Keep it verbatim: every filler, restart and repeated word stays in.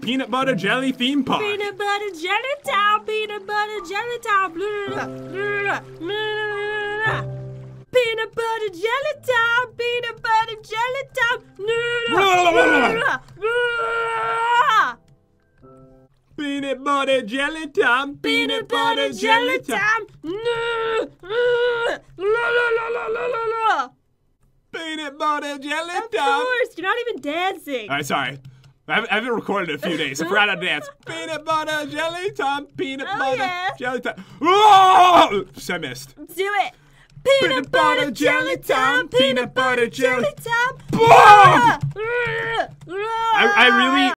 peanut butter jelly theme park. Peanut butter jelly time, peanut butter jelly time. Peanut butter jelly time, peanut butter jelly time. Peanut butter jelly time, Peanut butter jelly time. Peanut butter jelly Of time. course, you're not even dancing. All right, sorry. I haven't, I haven't recorded in a few days. I forgot how to dance. Peanut butter jelly time, peanut Oh, butter yeah. jelly time. Oh! I missed. Do it. Peanut butter jelly time, peanut butter jelly time. Boom! I, I really.